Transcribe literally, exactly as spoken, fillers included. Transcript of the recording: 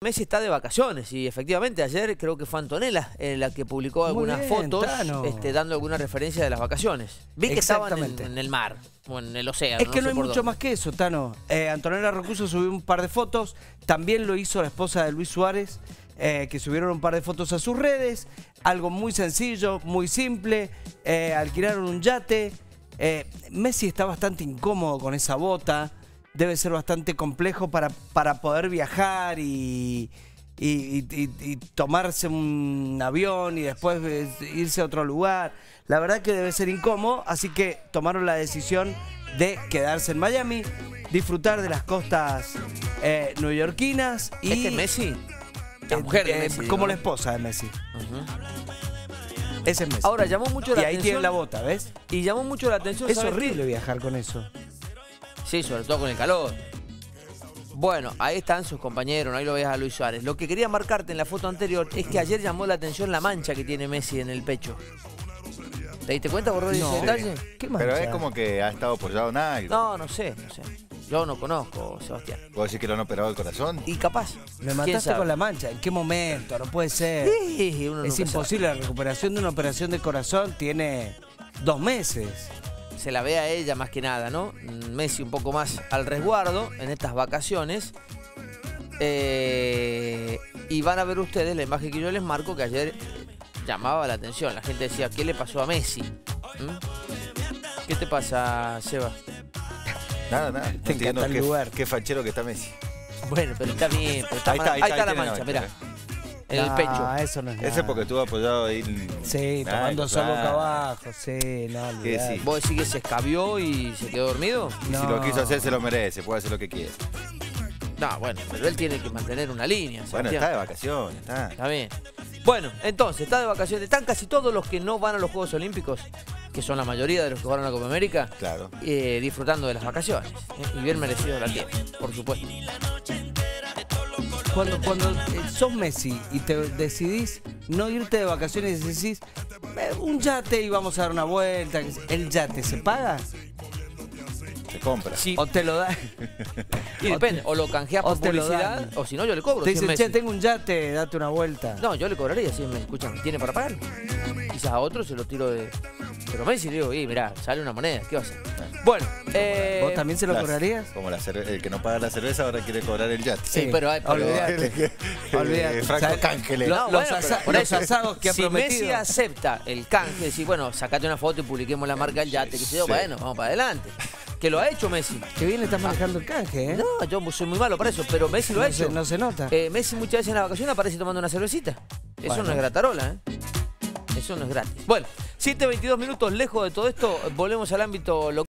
Messi está de vacaciones y efectivamente ayer creo que fue Antonella eh, la que publicó algunas bien, fotos este, dando alguna referencia de las vacaciones. Vi que estaban en, en el mar o en el océano. Es que no, no hay mucho dónde. más que eso, Tano. Eh, Antonella Rocuso subió un par de fotos, también lo hizo la esposa de Luis Suárez, eh, que subieron un par de fotos a sus redes. Algo muy sencillo, muy simple, eh, alquilaron un yate. Eh, Messi está bastante incómodo con esa bota. Debe ser bastante complejo para, para poder viajar y, y, y, y, y tomarse un avión y después irse a otro lugar. La verdad que debe ser incómodo, así que tomaron la decisión de quedarse en Miami, disfrutar de las costas eh, neoyorquinas. Y, ¿Este es Messi? La mujer de eh, Messi. Como ¿no? la esposa de Messi. Uh-huh. Ese es Messi. Ahora, llamó mucho la y ahí atención. tiene la bota, ¿ves? Y llamó mucho la atención. Es ¿sabes horrible qué? viajar con eso. Sí, sobre todo con el calor. Bueno, ahí están sus compañeros, ahí lo ves a Luis Suárez. Lo que quería marcarte en la foto anterior es que ayer llamó la atención la mancha que tiene Messi en el pecho. ¿Te diste cuenta, por no, ese detalle? ¿Qué mancha? Pero es como que ha estado apoyado en algo. No, no sé, no sé. Yo no conozco, Sebastián. ¿Puedo decir que lo han operado el corazón? Y capaz. Me mataste con la mancha. ¿En qué momento? No puede ser. Sí, uno es imposible. Sabe. La recuperación de una operación de corazón tiene dos meses. Se la ve a ella más que nada, ¿no? Messi un poco más al resguardo en estas vacaciones. Eh, y van a ver ustedes la imagen que yo les marco que ayer llamaba la atención. La gente decía, ¿qué le pasó a Messi? ¿Mm? ¿Qué te pasa, Seba? Nada, nada. Te encanta el qué, lugar. Qué fachero que está Messi. Bueno, pero está bien. Pero está ahí, mal, está, ahí, ahí está, está la mancha, mirá. En no, el pecho. Eso no es nada. Ese porque estuvo apoyado ahí. Sí, nah, tomando sol boca claro. abajo. Sí, no, Sí, sí. ¿Vos decís que se escabió y se quedó dormido? Y no. si lo quiso hacer, se lo merece. Puede hacer lo que quiera. No, bueno, pero él tiene que mantener una línea. Bueno, Sebastián. está de vacaciones, está. Está bien. Bueno, entonces, está de vacaciones. Están casi todos los que no van a los Juegos Olímpicos, que son la mayoría de los que van a la Copa América, Claro. eh, disfrutando de las vacaciones. ¿eh? Y bien merecido la tienen, por supuesto. Cuando, cuando eh, sos Messi y te decidís no irte de vacaciones y decís eh, un yate y vamos a dar una vuelta, ¿el yate se paga? Se compra. Sí. ¿O te lo da? Y depende, o lo canjeás por o te lo publicidad, dan. o si no, yo le cobro. Te si es dicen, Messi. che, tengo un yate, date una vuelta. No, yo le cobraría si me escuchan, ¿tiene para pagar? Quizás a otro se lo tiro de... Pero Messi le digo, y mirá, sale una moneda, ¿qué va a hacer? Bueno, eh... ¿Vos también se lo Las- cobrarías? Como la cerve- el que no paga la cerveza ahora quiere cobrar el yate. Sí, pero hay- pero- olvidate. Olvidate. Franco ¿Sabes? Cángeles. Lo- No, los bueno, asa- pero por los eso, asados que ha si prometido. Messi acepta el canje, decir, bueno, sacate una foto y publiquemos la marca del yate, que sé yo, Sí. bueno, vamos para adelante. Que lo ha hecho Messi. Que bien le estás manejando el canje, ¿eh? No, yo soy muy malo para eso, pero Messi lo no ha hecho. Se, no se nota. Eh, Messi muchas veces en la vacación aparece tomando una cervecita. Eso Bueno. no es gratarola, ¿eh? Eso no es gratis. Bueno, siete veintidós minutos lejos de todo esto, volvemos al ámbito local.